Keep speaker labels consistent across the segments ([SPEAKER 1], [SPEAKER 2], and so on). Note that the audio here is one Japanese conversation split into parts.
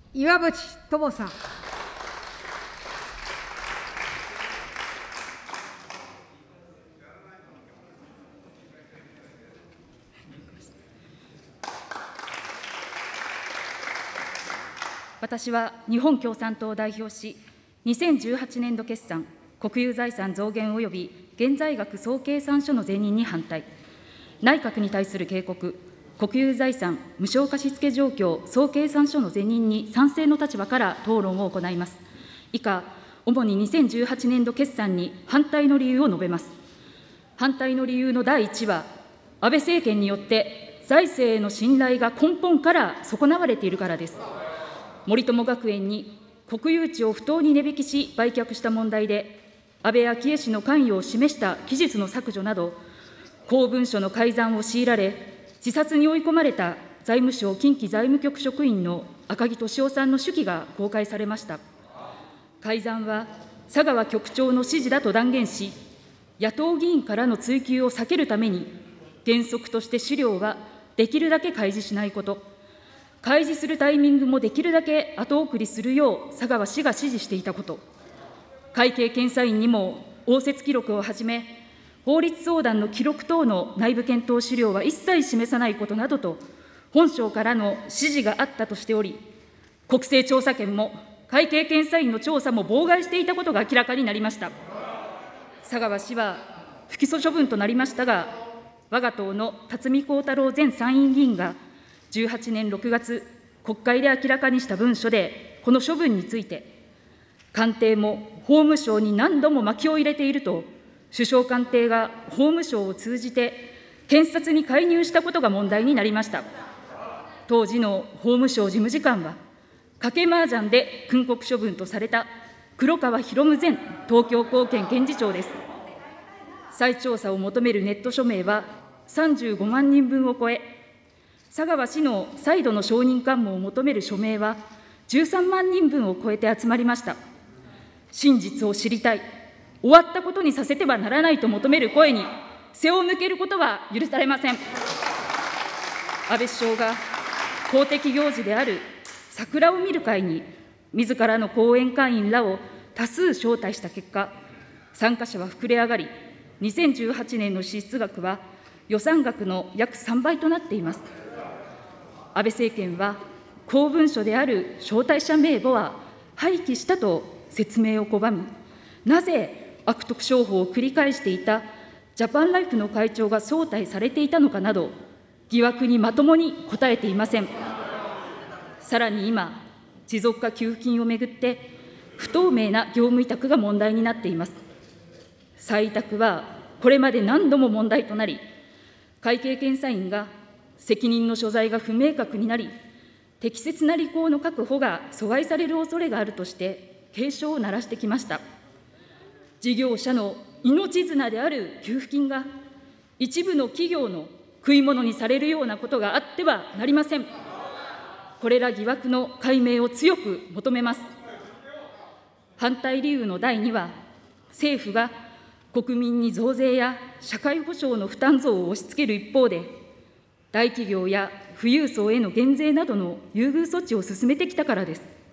[SPEAKER 1] 岩渕友さん。
[SPEAKER 2] 私は日本共産党を代表し、2018年度決算、国有財産増減及び現在額総計算書の是認に反対、内閣に対する警告、国有財産無償貸付状況総計算書の是認に賛成の立場から討論を行います。以下、主に2018年度決算に反対の理由を述べます。反対の理由の第1は、安倍政権によって財政への信頼が根本から損なわれているからです。森友学園に国有地を不当に値引きし売却した問題で、安倍昭恵氏の関与を示した記述の削除など、公文書の改ざんを強いられ、自殺に追い込まれた財務省近畿財務局職員の赤木俊夫さんの手記が公開されました。改ざんは佐川局長の指示だと断言し、野党議員からの追及を避けるために、原則として資料はできるだけ開示しないこと、開示するタイミングもできるだけ後送りするよう佐川氏が指示していたこと、会計検査院にも応接記録をはじめ、法律相談の記録等の内部検討資料は一切示さないことなどと、本省からの指示があったとしており、国政調査権も会計検査院の調査も妨害していたことが明らかになりました。佐川氏は不起訴処分となりましたが、我が党の辰巳孝太郎前参院議員が18年6月、国会で明らかにした文書で、この処分について、官邸も法務省に何度も巻きを入れていると、首相官邸が法務省を通じて検察に介入したことが問題になりました。当時の法務省事務次官は、賭け麻雀で訓告処分とされた黒川博夢前東京高検検事長です。再調査を求めるネット署名は35万人分を超え、佐川氏の再度の証人喚問を求める署名は13万人分を超えて集まりました。真実を知りたい、終わったことにさせてはならないと求める声に背を向けることは許されません。安倍首相が公的行事である桜を見る会に自らの後援会員らを多数招待した結果、参加者は膨れ上がり、2018年の支出額は予算額の約3倍となっています。安倍政権は公文書である招待者名簿は廃棄したと説明を拒み、なぜ悪徳商法を繰り返していたジャパンライフの会長が招待されていたのかなど、疑惑にまともに答えていません。さらに今、持続化給付金をめぐって不透明な業務委託が問題になっています。再委託はこれまで何度も問題となり、会計検査院が責任の所在が不明確になり、適切な履行の確保が阻害される恐れがあるとして警鐘を鳴らしてきました。事業者の命綱である給付金が一部の企業の食い物にされるようなことがあってはなりません。これら疑惑の解明を強く求めます。反対理由の第2は、政府が国民に増税や社会保障の負担増を押し付ける一方で、大企業や富裕層への減税などの優遇措置を進めてきたからです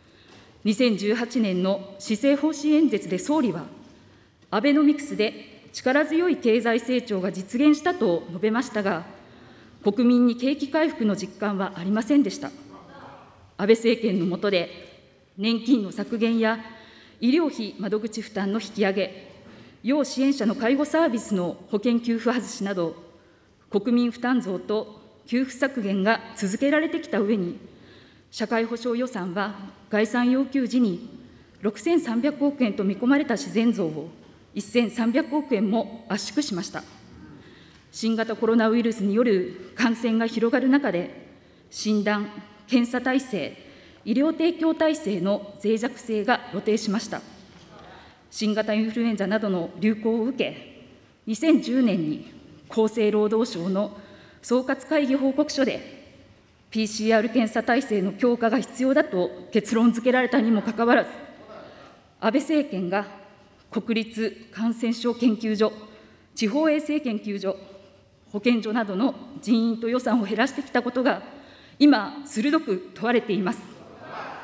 [SPEAKER 2] 。2018年の施政方針演説で総理は、アベノミクスで力強い経済成長が実現したと述べましたが、国民に景気回復の実感はありませんでした。安倍政権の下で、年金の削減や医療費窓口負担の引き上げ、要支援者の介護サービスの保険給付外しなど、国民負担増と給付削減が続けられてきた上に、社会保障予算は概算要求時に6300億円と見込まれた自然増を1300億円も圧縮しました。新型コロナウイルスによる感染が広がる中で、診断・検査体制、医療提供体制の脆弱性が露呈しました。新型インフルエンザなどの流行を受け、2010年に厚生労働省の総括会議報告書で、PCR 検査体制の強化が必要だと結論付けられたにもかかわらず、安倍政権が国立感染症研究所、地方衛生研究所、保健所などの人員と予算を減らしてきたことが、今、鋭く問われています。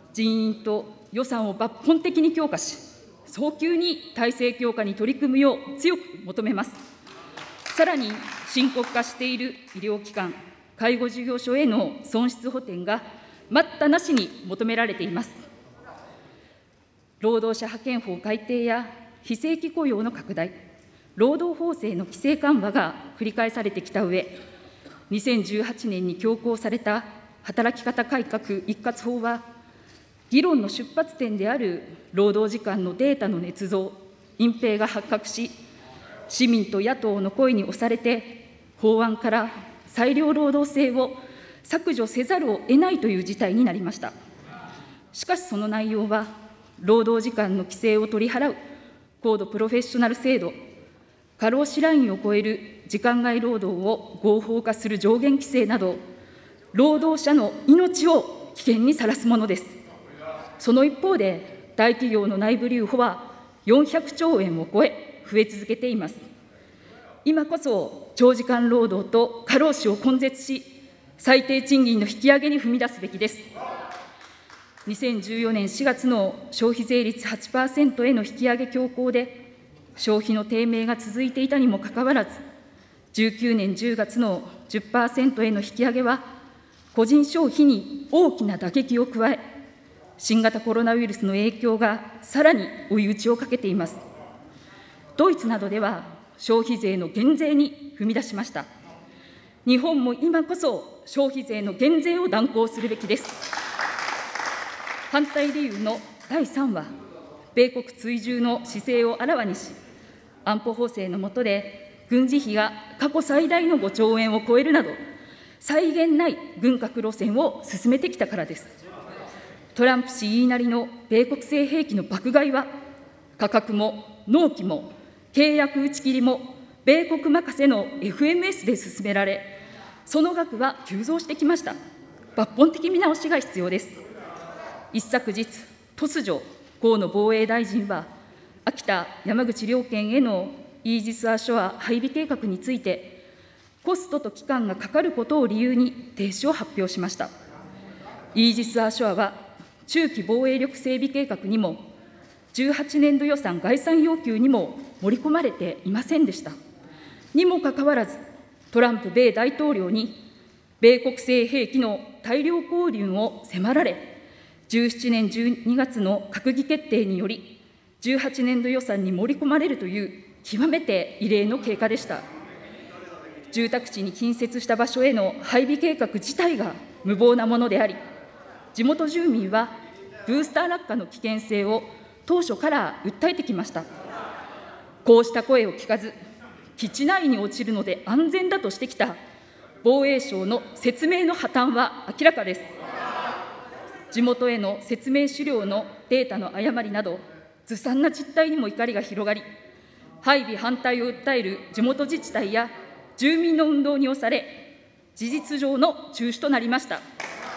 [SPEAKER 2] 人員と予算を抜本的に強化し、早急に体制強化に取り組むよう強く求めます。さらに、深刻化している医療機関、介護事業所への損失補填が待ったなしに求められています。労働者派遣法改定や非正規雇用の拡大、労働法制の規制緩和が繰り返されてきたうえ、2018年に強行された働き方改革一括法は、議論の出発点である労働時間のデータの捏造、隠蔽が発覚し、市民と野党の声に押されて、法案から裁量労働制を削除せざるを得ないという事態になりました。しかしその内容は、労働時間の規制を取り払う高度プロフェッショナル制度、過労死ラインを超える時間外労働を合法化する上限規制など、労働者の命を危険にさらすものです。その一方で、大企業の内部留保は400兆円を超え、増え続けています。今こそ長時間労働と過労死を根絶し、最低賃金の引き上げに踏み出すべきです。2014年4月の消費税率 8% への引き上げ強行で、消費の低迷が続いていたにもかかわらず、19年10月の 10% への引き上げは、個人消費に大きな打撃を加え、新型コロナウイルスの影響がさらに追い打ちをかけています。ドイツなどでは、消費税の減税に踏み出しました。日本も今こそ消費税の減税を断行するべきです。反対理由の第3は、米国追従の姿勢をあらわにし、安保法制の下で軍事費が過去最大の5兆円を超えるなど、際限ない軍拡路線を進めてきたからです。トランプ氏言いなりの米国製兵器の爆買いは、価格も納期も契約打ち切りも米国任せの FMS で進められ、その額は急増してきました。抜本的見直しが必要です。一昨日、突如、河野防衛大臣は、秋田、山口両県へのイージス・アショア配備計画について、コストと期間がかかることを理由に停止を発表しました。イージス・アショアは、中期防衛力整備計画にも、18年度予算概算要求にも盛り込まれていませんでした。にもかかわらず、トランプ米大統領に、米国製兵器の大量購入を迫られ、17年12月の閣議決定により、18年度予算に盛り込まれるという極めて異例の経過でした。住宅地に近接した場所への配備計画自体が無謀なものであり、地元住民はブースター落下の危険性を当初から訴えてきました。こうした声を聞かず、基地内に落ちるので安全だとしてきた防衛省の説明の破綻は明らかです。地元への説明資料のデータの誤りなど、ずさんな実態にも怒りが広がり、配備反対を訴える地元自治体や住民の運動に押され、事実上の中止となりました。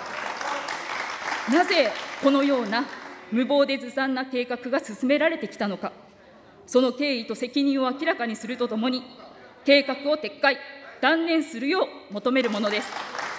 [SPEAKER 2] なぜこのような無謀でずさんな計画が進められてきたのか、その経緯と責任を明らかにするとともに、計画を撤回、断念するよう求めるものです。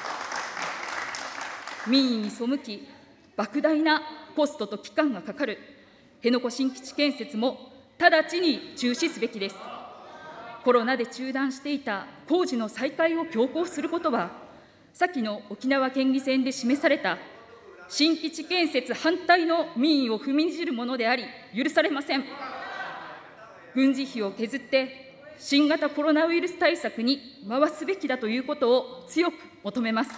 [SPEAKER 2] 民意に背き、莫大なコストと期間がかかる辺野古新基地建設も直ちに中止すべきです。コロナで中断していた工事の再開を強行することは、先の沖縄県議選で示された新基地建設反対の民意を踏みにじるものであり、許されません。軍事費を削って新型コロナウイルス対策に回すべきだということを強く求めます。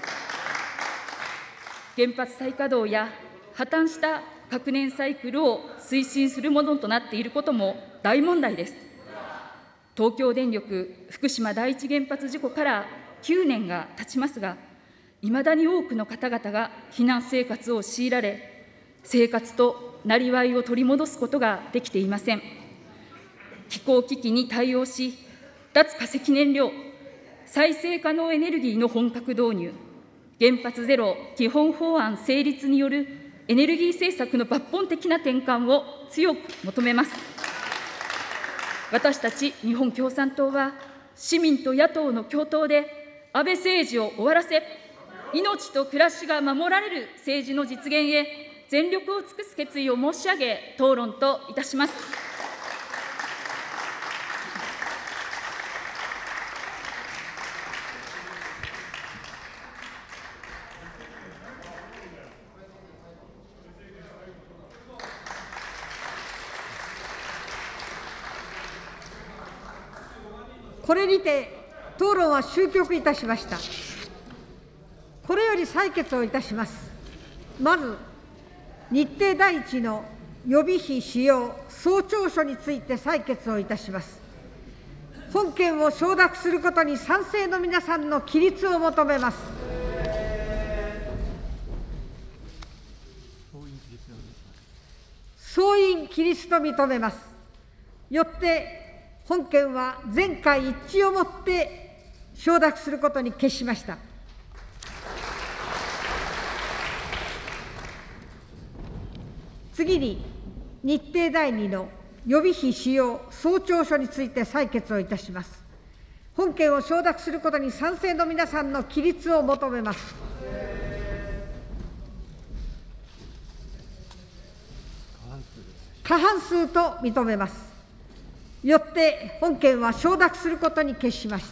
[SPEAKER 2] 原発再稼働や破綻した核燃サイクルを推進するものとなっていることも大問題です。東京電力福島第一原発事故から9年が経ちますが、いまだに多くの方々が避難生活を強いられ、生活となりわいを取り戻すことができていません。気候危機に対応し、脱化石燃料、再生可能エネルギーの本格導入、原発ゼロ基本法案成立によるエネルギー政策の抜本的な転換を強く求めます。私たち日本共産党は、市民と野党の共闘で安倍政治を終わらせ、 命と暮らしが守られる政治の実現へ、全力を尽くす決意を申し上げ、討論といたします。
[SPEAKER 1] これにて討論は終局いたしました。これより採決をいたします。まず、日程第一の予備費使用総調書について採決をいたします。本件を承諾することに賛成の皆さんの起立を求めます。総員起立と認めます。よって本件は全会一致をもって承諾することに決しました。次に、日程第2の予備費使用総調書について採決をいたします。本件を承諾することに賛成の皆さんの起立を求めます。過半数と認めます。よって本件は承諾することに決しました。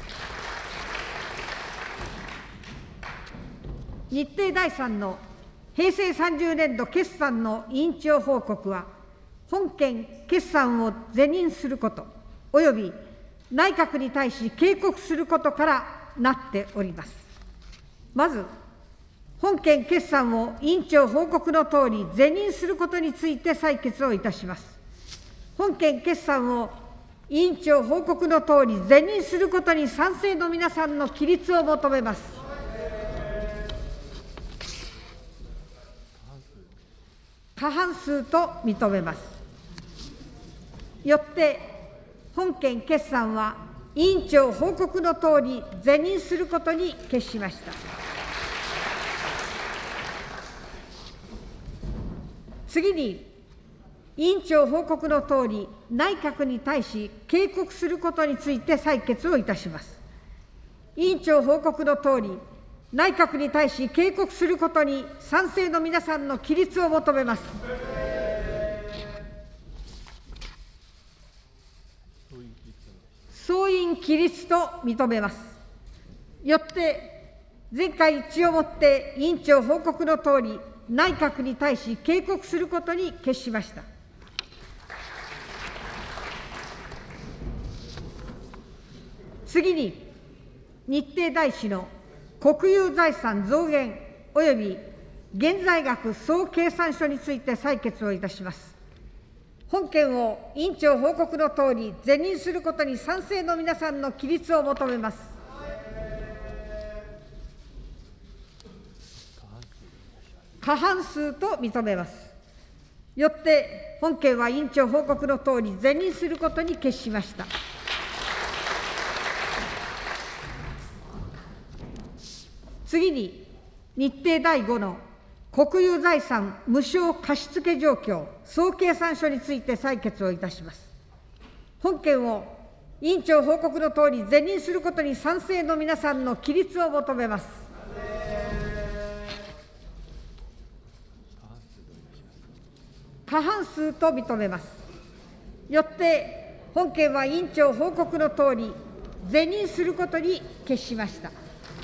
[SPEAKER 1] 日程第3の平成30年度決算の委員長報告は、本件決算を是認することおよび内閣に対し警告することからなっております。まず、本件決算を委員長報告のとおり是認することについて採決をいたします。本件決算を委員長報告のとおり是認することに賛成の皆さんの起立を求めます。過半数と認めます。よって本件決算は委員長報告のとおり是認することに決しました。次に、委員長報告のとおり内閣に対し警告することについて採決をいたします。委員長報告のとおり内閣に対し警告することに賛成の皆さんの起立を求めます。総員起立と認めます。よって全会一致をもって委員長報告のとおり内閣に対し警告することに決しました。次に、日程第4の国有財産増減および現在額総計算書について採決をいたします。本件を委員長報告のとおり是認することに賛成の皆さんの起立を求めます。過半数と認めます。よって本件は委員長報告のとおり是認することに決しました。次に、日程第5の国有財産無償貸付状況総計算書について採決をいたします。本件を委員長報告のとおり是認することに賛成の皆さんの起立を求めます。過半数と認めます。よって本件は委員長報告のとおり是認することに決しました。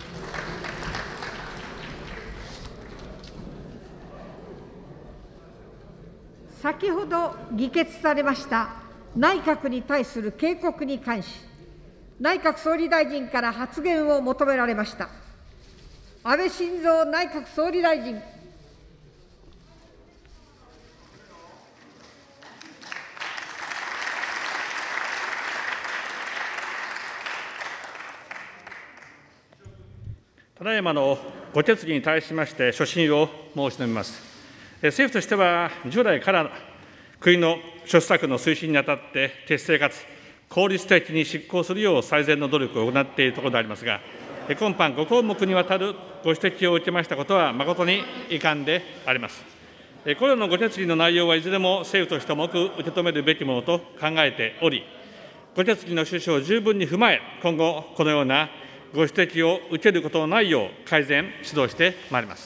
[SPEAKER 1] 先ほど議決されました内閣に対する警告に関し、内閣総理大臣から発言を求められました。安倍晋三内閣総理大臣。
[SPEAKER 3] ただいまのご決議に対しまして所信を申し述べます。政府としては、従来から国の諸施策の推進にあたって、適正かつ効率的に執行するよう最善の努力を行っているところでありますが、今般5項目にわたるご指摘を受けましたことは、誠に遺憾であります。これらのご決議の内容はいずれも政府として重く受け止めるべきものと考えており、ご決議の趣旨を十分に踏まえ、今後、このようなご指摘を受けることのないよう改善、指導してまいります。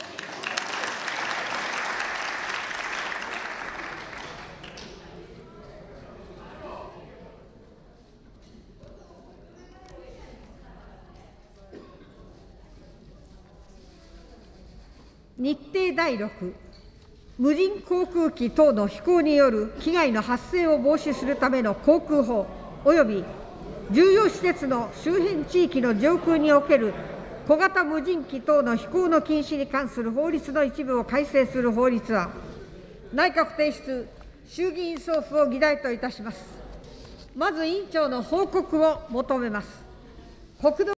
[SPEAKER 1] 日程第6、無人航空機等の飛行による危害の発生を防止するための航空法および重要施設の周辺地域の上空における小型無人機等の飛行の禁止に関する法律の一部を改正する法律は、内閣提出、衆議院送付を議題といたします。まず委員長の報告を求めます。国土